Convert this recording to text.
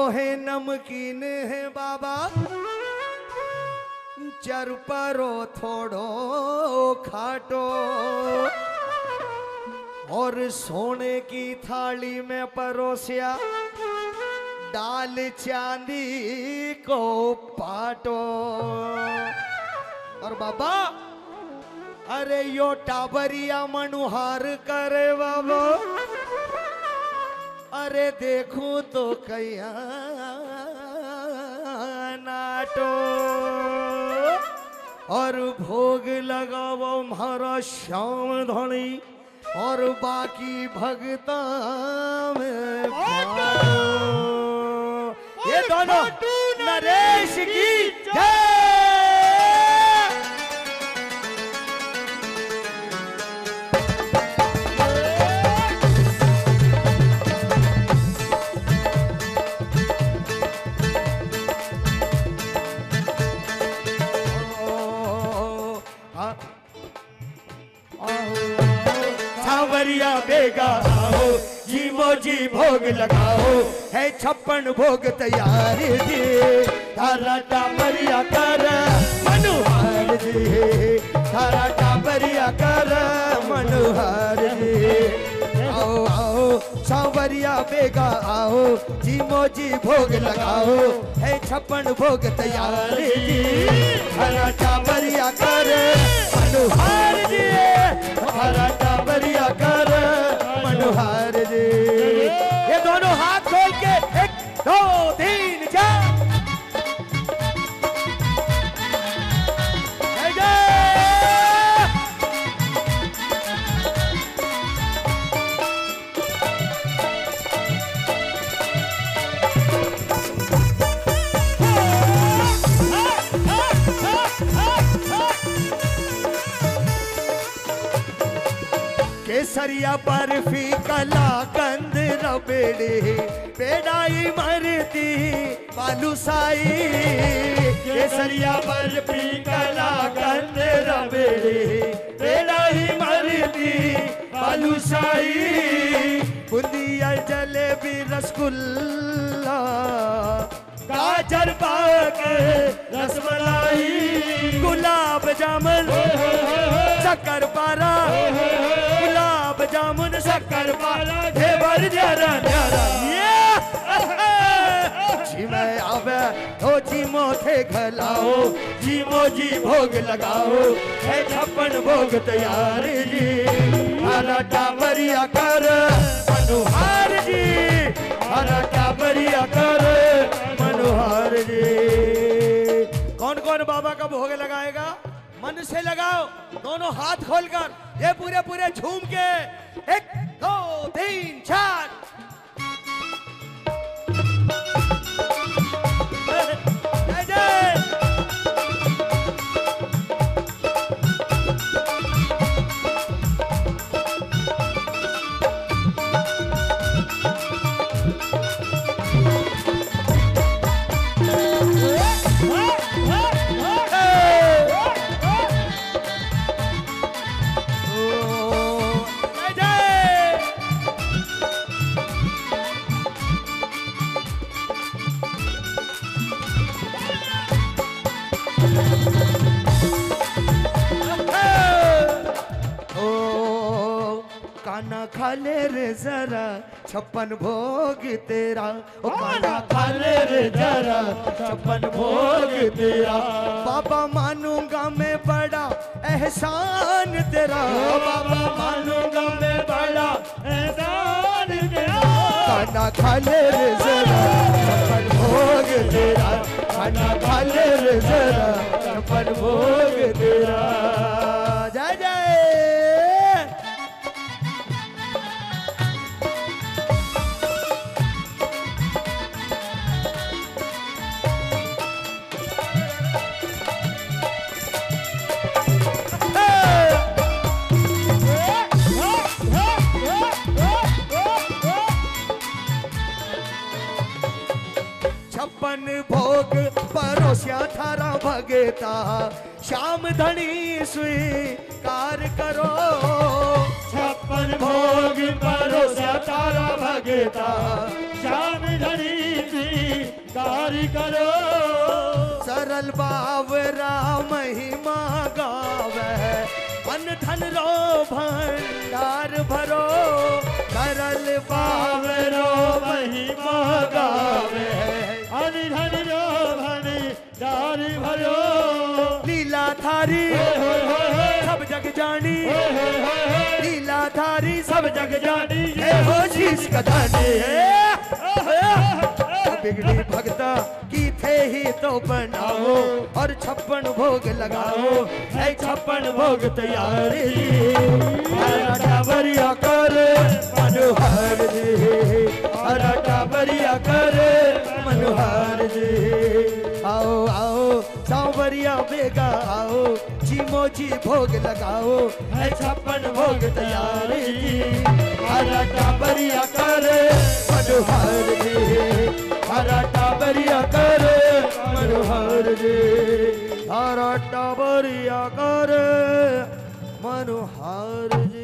है नमकीन है बाबा, चर परो थोड़ो खाटो, और सोने की थाली में परोसिया दाल चांदी को पाटो। और बाबा अरे यो टाबरिया मनुहार करे बाबा, अरे देखूं तो कया नाटो, और भोग लगावो मारा श्याम धनी, और बाकी भगता में ये दोनों नरेश की जय। सावरिया बेगा आओ, जी मोजी भोग लगाओ, है 56 भोग तैयार जी, तारा टाबरिया कर मनोहर जी, तारा टाबरिया कर मनोहर जी। आओ आओ सावरिया बेगा आओ, जी मोजी भोग लगाओ, है 56 भोग तैयार जी, तारा टाबरिया कर मनोहर जी, तारा टाबरिया कर मनोहर जी। ये दोनों हाथ खोल के 1 2 3 4 केसरिया बर्फी कला कंद रबड़ी, पेड़ाई मरती बालूसाई, केसरिया बर्फी कला कंद रबड़ी, पेड़ाई मरती बालूसाई, बूंदिया जलेबी रसगुल्ला, गाजर पाक रसमलाई, गुलाब जामुन शक्कर पारा, गुलाब जामुन शक्कर पारा, घेवर न्यारा न्यारा जी मैं आवे तो जी मोथे खलाओ, जी मोजी भोग लगाओ, है 56 भोग तैयार जी, तारा टाबरिया कर मनोहर जी, तारा टाबरिया कर मनोहर जी। कौन कौन बाबा का भोग लगाएगा? मन से लगाओ, दोनों हाथ खोलकर, ये पूरे पूरे झूम के 1 2 3 4 जय जय। काना खा ले रे जरा 56 भोग तेरा, ओ काना खा ले रे जरा 56 भोग तेरा, बाबा मानूंगा मैं बड़ा एहसान तेरा, बाबा मानूंगा मैं बड़ा एहसान तेरा, काना खा ले रे जरा 56 भोग तेरा, काना खा ले रे जरा 56 भोग तेरा। जय जय। भोग परोसिया थारा भगता, श्याम धनी स्वीकार करो, 56 भोग परोसिया थारा भगता, श्याम धनी की कारी करो। सरल बावरा महिमा गावे, अन धन रो भंडार भरो। सरल बावरो महिमा गावे, अन धन रो भंडार भरो। लीला थारी सब जग जानी, लीला थारी सब जग जानी। ये हो शीश कदानी बिगड़ी भगता की थे ही तो बनाओ, और 56 भोग लगाओ। है 56 भोग तैयार टाबरिया कर मनोहर जी, टाबरिया कर मनोहर जी। आओ आओ सांवरिया बेगा आओ, चीमो जी भोग लगाओ। है 56 भोग तैयार टाबरिया कर मनोहर जी, टाबरिया कर मनोहर जी, टाबरिया कर मनोहर जी।